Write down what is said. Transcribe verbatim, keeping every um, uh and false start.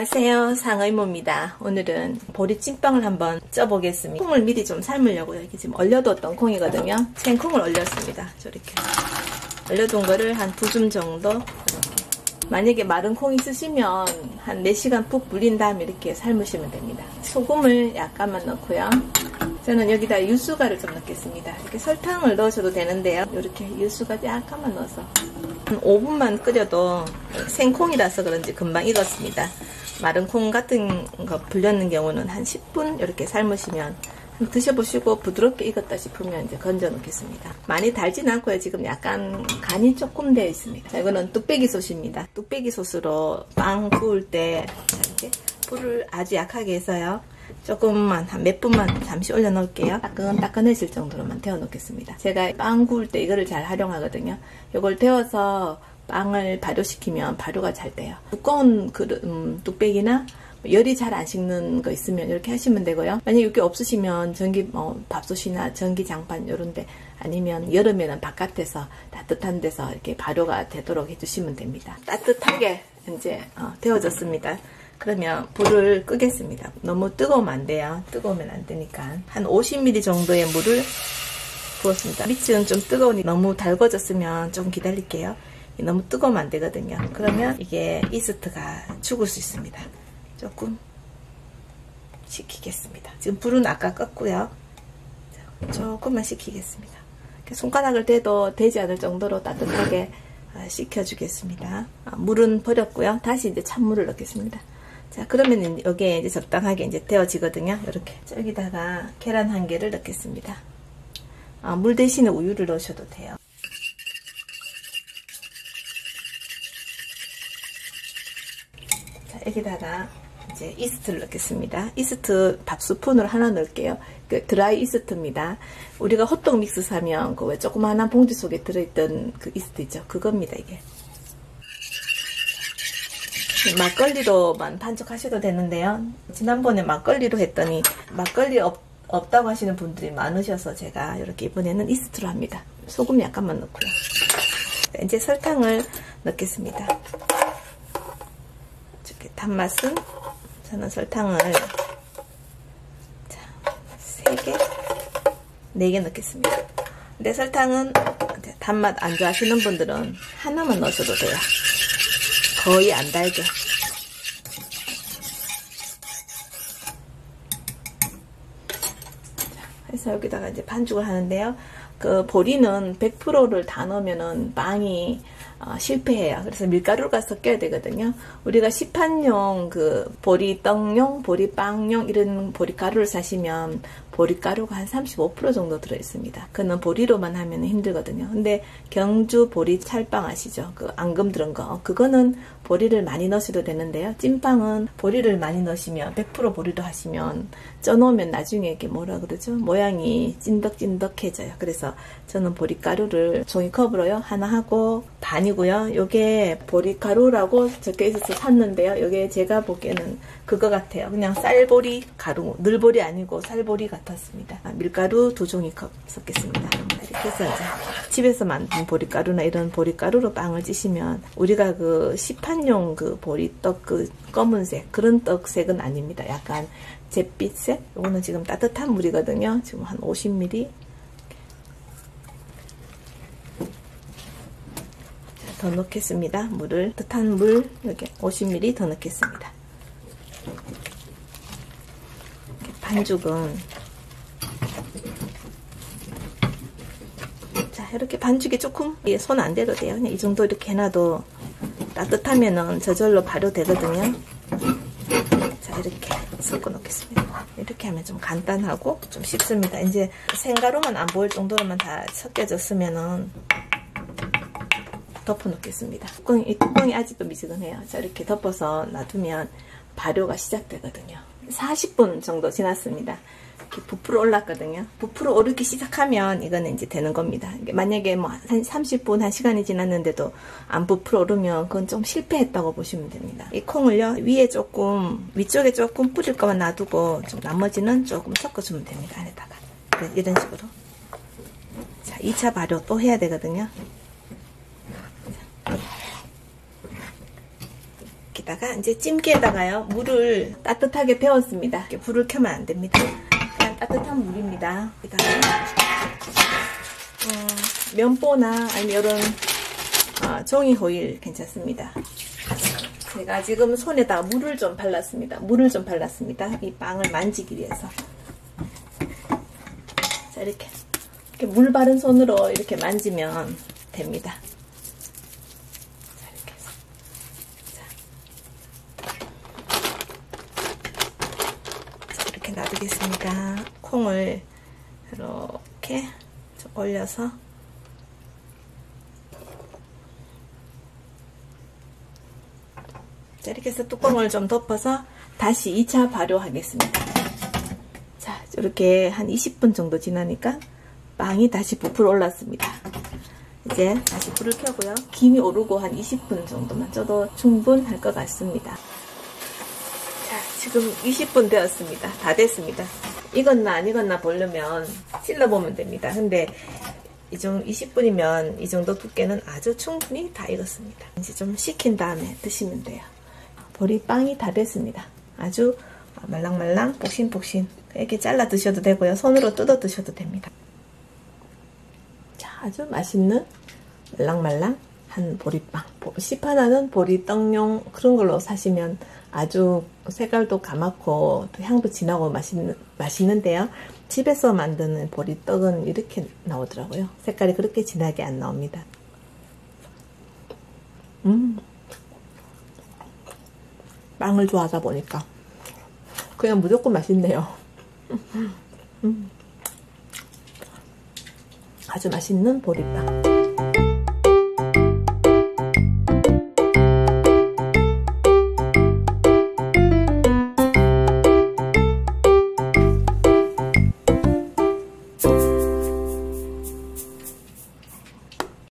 안녕하세요, 상의모입니다. 오늘은 보리찐빵을 한번 쪄보겠습니다. 콩을 미리 좀 삶으려고요. 이게 지금 얼려뒀던 콩이거든요. 생콩을 얼렸습니다. 저렇게 얼려둔 거를 한 두 줌 정도 이렇게. 만약에 마른 콩 있으시면 한 네 시간 푹 불린 다음에 이렇게 삶으시면 됩니다. 소금을 약간만 넣고요. 저는 여기다 유수가를 좀 넣겠습니다. 이렇게 설탕을 넣으셔도 되는데요. 이렇게 유수가 약간만 넣어서 한 오 분만 끓여도 생콩이라서 그런지 금방 익었습니다. 마른 콩 같은 거 불렸는 경우는 한 십 분 이렇게 삶으시면 드셔보시고 부드럽게 익었다 싶으면 이제 건져 놓겠습니다. 많이 달진 않고요. 지금 약간 간이 조금 되어 있습니다. 자, 이거는 뚝배기 소스입니다. 뚝배기 소스로 빵 구울 때 이렇게 불을 아주 약하게 해서요. 조금만 한 몇 분만 잠시 올려 놓을게요. 따끈따끈해질 정도로만 데워 놓겠습니다. 제가 빵 구울 때 이거를 잘 활용하거든요. 이걸 데워서 빵을 발효시키면 발효가 잘 돼요. 두꺼운 그릇, 음, 뚝배기나 열이 잘 안 식는 거 있으면 이렇게 하시면 되고요. 만약 이게 없으시면 전기 어, 밥솥이나 전기장판 이런데 아니면 여름에는 바깥에서 따뜻한 데서 이렇게 발효가 되도록 해주시면 됩니다. 따뜻하게 이제 어, 데워졌습니다. 그러면 불을 끄겠습니다. 너무 뜨거우면 안 돼요. 뜨거우면 안 되니까 한 오십 밀리리터 정도의 물을 부었습니다. 밑은 좀 뜨거우니 너무 달궈졌으면 좀 기다릴게요. 너무 뜨거우면 안 되거든요. 그러면 이게 이스트가 죽을 수 있습니다. 조금 식히겠습니다. 지금 불은 아까 껐고요. 조금만 식히겠습니다. 손가락을 대도 되지 않을 정도로 따뜻하게 식혀주겠습니다. 물은 버렸고요. 다시 이제 찬물을 넣겠습니다. 자, 그러면 여기에 이제 적당하게 이제 데워지거든요. 이렇게. 여기다가 계란 한 개를 넣겠습니다. 아, 물 대신에 우유를 넣으셔도 돼요. 자, 여기다가 이제 이스트를 넣겠습니다. 이스트 밥 스푼으로 하나 넣을게요. 그 드라이 이스트입니다. 우리가 호떡 믹스 사면 그 왜 조그마한 봉지 속에 들어있던 그 이스트 있죠? 그겁니다, 이게. 막걸리로만 반죽하셔도 되는데요. 지난번에 막걸리로 했더니 막걸리 없, 없다고 하시는 분들이 많으셔서 제가 이렇게 이번에는 이스트로 합니다. 소금 약간만 넣고요. 이제 설탕을 넣겠습니다. 이렇게 단맛은 저는 설탕을 자, 세 개, 네 개 넣겠습니다. 근데 설탕은 단맛 안 좋아하시는 분들은 하나만 넣으셔도 돼요. 거의 안 달게. 그래서 여기다가 이제 반죽을 하는데요. 그 보리는 백 퍼센트를 다 넣으면은 빵이 어, 실패해요. 그래서 밀가루가 섞여야 되거든요. 우리가 시판용 그 보리떡용, 보리빵용 이런 보리가루를 사시면 보리가루가 한 삼십오 퍼센트 정도 들어있습니다. 그는 보리로만 하면 힘들거든요. 근데 경주 보리 찰빵 아시죠? 그 앙금 들은 거. 그거는 보리를 많이 넣으셔도 되는데요. 찐빵은 보리를 많이 넣으시면 백 퍼센트 보리로 하시면 쪄놓으면 나중에 이게 뭐라 그러죠? 모양이 찐덕찐덕해져요. 그래서 저는 보리가루를 종이컵으로요. 하나 하고 반이고요. 요게 보리가루라고 적혀 있어서 샀는데요. 요게 제가 보기에는 그거 같아요. 그냥 쌀보리 가루, 늘보리 아니고 쌀보리 같았습니다. 밀가루 두 종이컵 섞겠습니다. 이렇게 해서 이제 집에서 만든 보리가루나 이런 보리가루로 빵을 찌시면 우리가 그 시판용 그 보리떡 그 검은색 그런 떡색은 아닙니다. 약간 잿빛색. 이거는 지금 따뜻한 물이거든요. 지금 한 오십 밀리리터. 더 넣겠습니다. 물을 따뜻한 물 여기 오십 밀리리터 더 넣겠습니다. 반죽은 자 이렇게 반죽이 조금 손 안 대도 돼요. 그냥 이 정도 이렇게 해놔도 따뜻하면은 저절로 발효되거든요. 자 이렇게 섞어 놓겠습니다. 이렇게 하면 좀 간단하고 좀 쉽습니다. 이제 생가루만 안 보일 정도로만 다 섞여졌으면은 덮어 놓겠습니다. 뚜껑이, 이 뚜껑이 아직도 미지근해요. 자 이렇게 덮어서 놔두면 발효가 시작되거든요. 사십 분 정도 지났습니다. 이렇게 부풀어 올랐거든요. 부풀어 오르기 시작하면 이거는 이제 되는 겁니다. 만약에 뭐 한 삼십 분, 한 시간이 지났는데도 안 부풀어 오르면 그건 좀 실패했다고 보시면 됩니다. 이 콩을요, 위에 조금, 위쪽에 조금 뿌릴 거만 놔두고 좀 나머지는 조금 섞어주면 됩니다. 안에다가. 이런 식으로. 자, 이 차 발효 또 해야 되거든요. 여기다가 이제 찜기에다가요 물을 따뜻하게 데웠습니다. 이렇게 불을 켜면 안 됩니다. 그냥 따뜻한 물입니다. 여기다가 어, 면보나 아니면 이런 어, 종이 호일 괜찮습니다. 제가 지금 손에다가 물을 좀 발랐습니다. 물을 좀 발랐습니다. 이 빵을 만지기 위해서. 자, 이렇게, 이렇게 물 바른 손으로 이렇게 만지면 됩니다. 자, 이렇게 해서. 자. 자, 이렇게 놔두겠습니다. 콩을 이렇게 좀 올려서 자, 이렇게 해서 뚜껑을 좀 덮어서 다시 이 차 발효하겠습니다. 자, 이렇게 한 이십 분 정도 지나니까 빵이 다시 부풀어 올랐습니다. 이제 다시 불을 켜고요. 김이 오르고 한 이십 분 정도만 쪄도 충분할 것 같습니다. 자, 지금 이십 분 되었습니다. 다 됐습니다. 익었나 안 익었나 보려면 찔러보면 됩니다. 근데 이 정도 이십 분이면 이 정도 두께는 아주 충분히 다 익었습니다. 이제 좀 식힌 다음에 드시면 돼요. 보리빵이 다 됐습니다. 아주 말랑말랑 폭신폭신 이렇게 잘라 드셔도 되고요. 손으로 뜯어 드셔도 됩니다. 자, 아주 맛있는 말랑말랑한 보리빵. 시판하는 보리떡용 그런 걸로 사시면 아주 색깔도 가맣고 또 향도 진하고 맛있는, 맛있는데요. 집에서 만드는 보리떡은 이렇게 나오더라고요. 색깔이 그렇게 진하게 안 나옵니다. 음. 빵을 좋아하다 보니까 그냥 무조건 맛있네요. 음. 아주 맛있는 보리빵.